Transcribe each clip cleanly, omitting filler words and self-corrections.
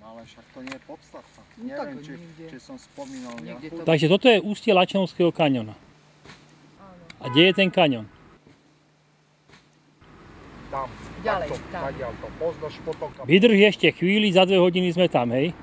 Ale však to nie je podstatné. Neviem, či som spomínal nejakú. Takže toto je ústie Lačnovského kaňona. A kde je ten kaňon? Tam. Ďalej, tam. Pozdĺž potoka. Vydrž ešte chvíli, za 2 hodiny sme tam, hej?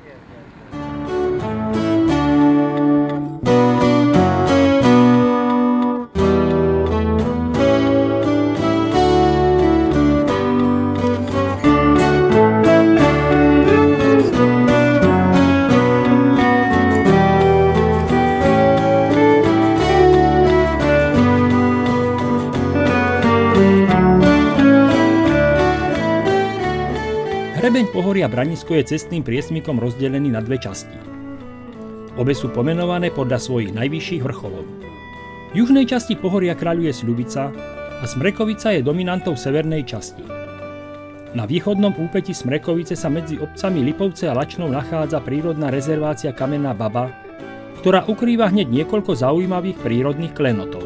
Hrebeň pohoria Branisko je cestným priesmykom rozdelený na 2 časti. Obe sú pomenované podľa svojich najvyšších vrcholov. V južnej časti pohoria kráľuje Sľubica a Smrekovica je dominantou severnej časti. Na východnom úpetí Smrekovice sa medzi obcami Lipovce a Lačnov nachádza prírodná rezervácia Kamenná Baba, ktorá ukrýva hneď niekoľko zaujímavých prírodných klenotov.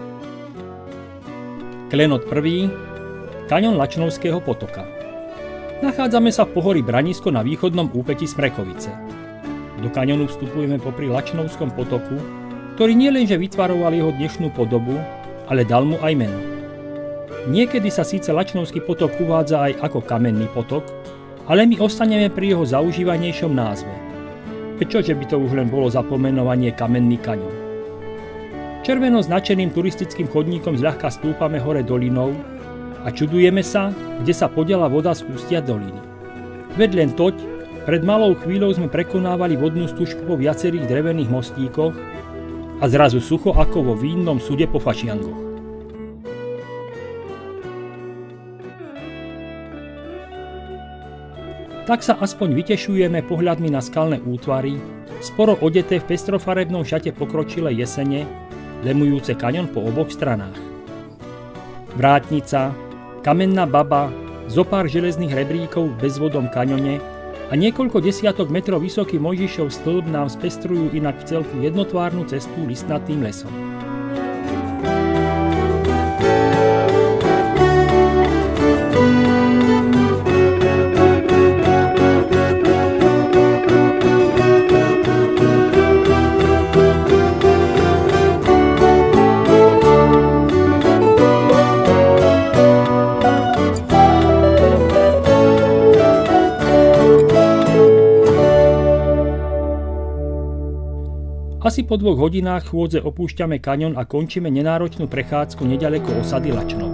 Klenot 1. Kaňon Lačnovského potoka. Nachádzame sa v pohorí Branisko na východnom úpetí Smrekovice. Do kaňonu vstupujeme popri Lačnovskom potoku, ktorý nielenže vytvaroval jeho dnešnú podobu, ale dal mu aj meno. Niekedy sa síce Lačnovský potok uvádza aj ako Kamenný potok, ale my ostaneme pri jeho zaužívanejšom názve. Čože by to už len bolo za pomenovanie Kamenný kaňon. Červeno značeným turistickým chodníkom zľahka stúpame hore dolinou a čudujeme sa, kde sa podiela voda z ústia doliny. Veď len toť, pred malou chvíľou sme prekonávali vodnú stužku po viacerých drevených mostíkoch a zrazu sucho ako vo vínnom súde po fašiangoch. Tak sa aspoň vytešujeme pohľadmi na skalné útvary, sporo odeté v pestrofarebnom šate pokročilej jesene, lemujúce kaňon po oboch stranách. Vrátnica, Kamenná Baba, zopár železných rebríkov v bezvodom kaňone a niekoľko desiatok metrov vysoký Mojžišov stĺp nám spestrujú inak v celku jednotvárnu cestu listnatým lesom. Asi po 2 hodinách chôdze opúšťame kaňon a končíme nenáročnú prechádzku neďaleko osady Lačnov.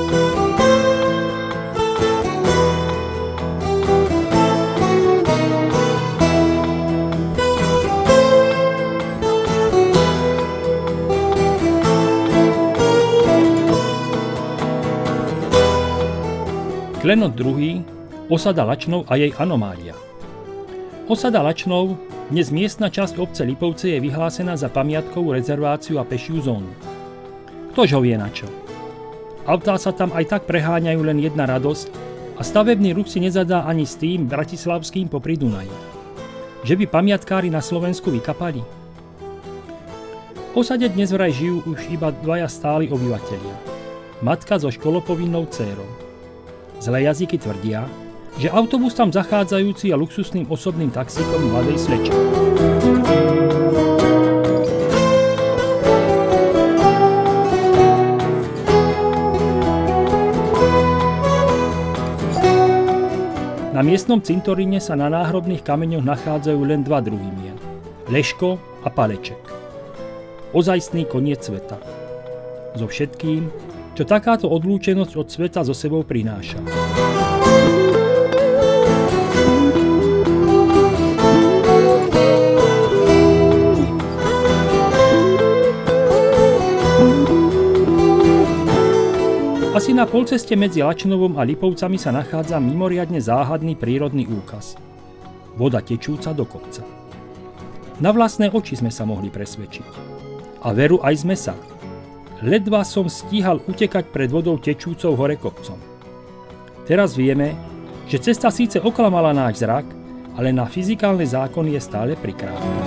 Klenot 2. Osada Lačnov a jej anomália. Osada Lačnov, dnes miestna časť obce Lipovce, je vyhlásená za pamiatkovú rezerváciu a pešiu zónu. Ktože ho vie na čo? Autá sa tam aj tak preháňajú, len jedna radosť a stavebný ruch si nezadá ani s tým bratislavským popri Dunaji. Že by pamiatkári na Slovensku vykapali? V osade dnes vraj žijú už iba 2 stáli obyvatelia. Matka so školopovinnou dcérou. Zlé jazyky tvrdia, že autobus tam zachádzajúci je luxusným osobným taxíkom mladej slečny. Na miestnom cintoríne sa na náhrobných kameňoch nachádzajú len 2 druhy mien. Leško a Paleček. Ozajstný koniec sveta. So všetkým, čo takáto odlúčenosť od sveta so sebou prináša. Asi na polceste medzi Lačnovom a Lipovcami sa nachádza mimoriadne záhadný prírodný úkaz. Voda tečúca do kopca. Na vlastné oči sme sa mohli presvedčiť. A veru aj sme sa. Ledva som stíhal utekať pred vodou tečúcou hore kopcom. Teraz vieme, že cesta síce oklamala náš zrak, ale na fyzikálne zákony je stále prikrátka.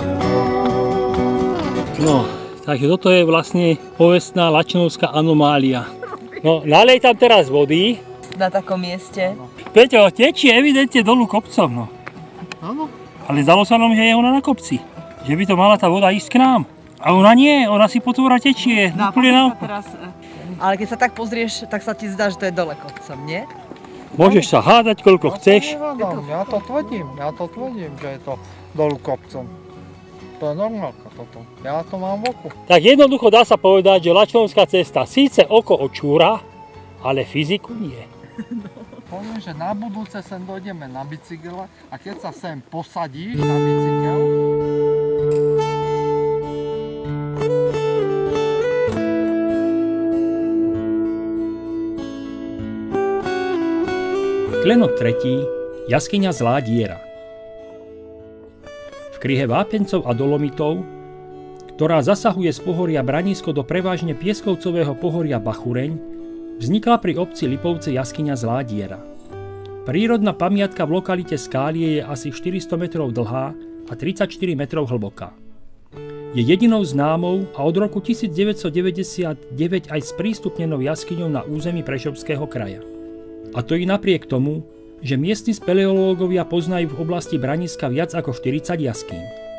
No, takže toto je vlastne povestná Lačnovská anomália. No, nalej tam teraz vody. Na takom mieste. Peťo, tečie evidentne dolu kopcom, no. Áno. Ale zdalo sa nám, že je ona na kopci. Že by to mala tá voda ísť k nám. A ona nie, ona si potôra tečie. Ale keď sa tak pozrieš, tak sa ti zdá, že to je dole kopcom, nie? Môžeš sa hádať, koľko chceš. Ja to tvrdím, že je to dolu kopcom. To je normálka toto. Ja to mám v oku. Tak jednoducho dá sa povedať, že Lačnovská cesta síce oko očúra, ale fyziku nie. Poviem, že na budúce sem dojdeme na bicykle a keď sa sem posadíš na bicykel, Klenot 3. Jaskyňa Zlá diera. V kryhe vápencov a dolomitov, ktorá zasahuje z pohoria Branisko do prevažne pieskovcového pohoria Bachureň, vznikla pri obci Lipovce jaskyňa Zlá diera. Prírodná pamiatka v lokalite Skálie je asi 400 metrov dlhá a 34 metrov hlboká. Je jedinou známou a od roku 1999 aj sprístupnenou jaskyňou na území Prešovského kraja. A to i napriek tomu, že miestni speleológovia poznajú v oblasti Braniska viac ako 40 jaskýň.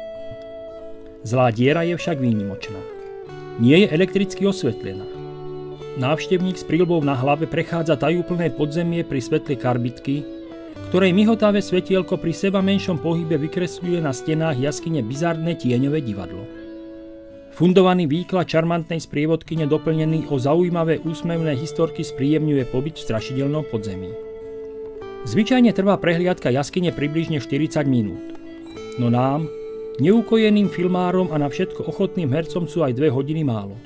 Zlá diera je však výnimočná. Nie je elektricky osvetlená. Návštevník s príľbou na hlave prechádza tajúplné podzemie pri svetle karbitky, ktorej mihotavé svetielko pri seba menšom pohybe vykresľuje na stenách jaskyne bizarné tieňové divadlo. Fundovaný výklad šarmantnej sprievodkyne doplnený o zaujímavé úsmevné historky spríjemňuje pobyt v strašidelnom podzemí. Zvyčajne trvá prehliadka jaskyne približne 40 minút. No nám, neukojeným filmárom a na všetko ochotným hercom sú aj 2 hodiny málo.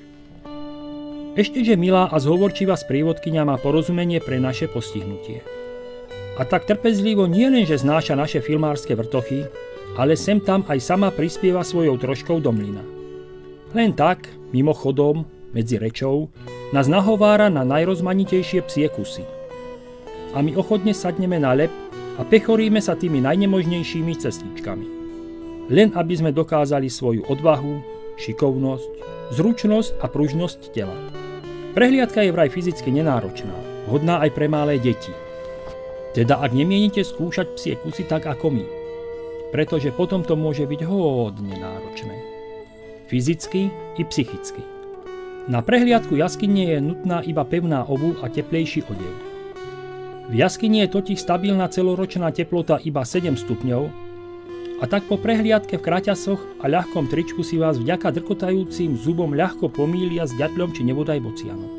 Ešteže milá a zhovorčivá sprievodkyňa má porozumenie pre naše postihnutie. A tak trpezlivo nielenže znáša naše filmárske vrtochy, ale sem tam aj sama prispieva svojou troškou do mlyna. Len tak, mimochodom, medzi rečou, nás nahovára na najrozmanitejšie psie kusy. A my ochotne sadneme na lep a pechoríme sa tými najnemožnejšími cestičkami. Len aby sme dokázali svoju odvahu, šikovnosť, zručnosť a pružnosť tela. Prehliadka je vraj fyzicky nenáročná, vhodná aj pre malé deti. Teda ak nemienite skúšať psie kusy tak ako my, pretože potom to môže byť hodne náročné. Fyzicky i psychicky. Na prehliadku jaskyne je nutná iba pevná obuv a teplejší odev. V jaskyni je totiž stabilná celoročná teplota iba 7 stupňov a tak po prehliadke v kraťasoch a ľahkom tričku si vás vďaka drkotajúcim zubom ľahko pomýlia s ďatľom či nebodaj bocianom.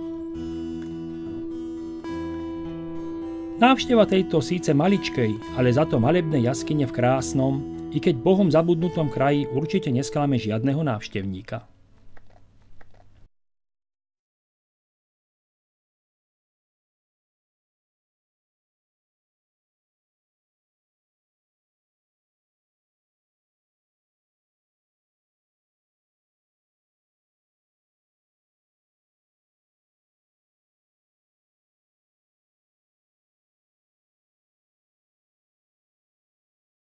Návšteva tejto síce maličkej, ale za to malebnej jaskyne v krásnom, i keď Bohom zabudnutom kraji určite nesklame žiadneho návštevníka.